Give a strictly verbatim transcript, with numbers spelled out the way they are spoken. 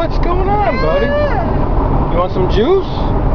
What's going on, buddy? You want some juice?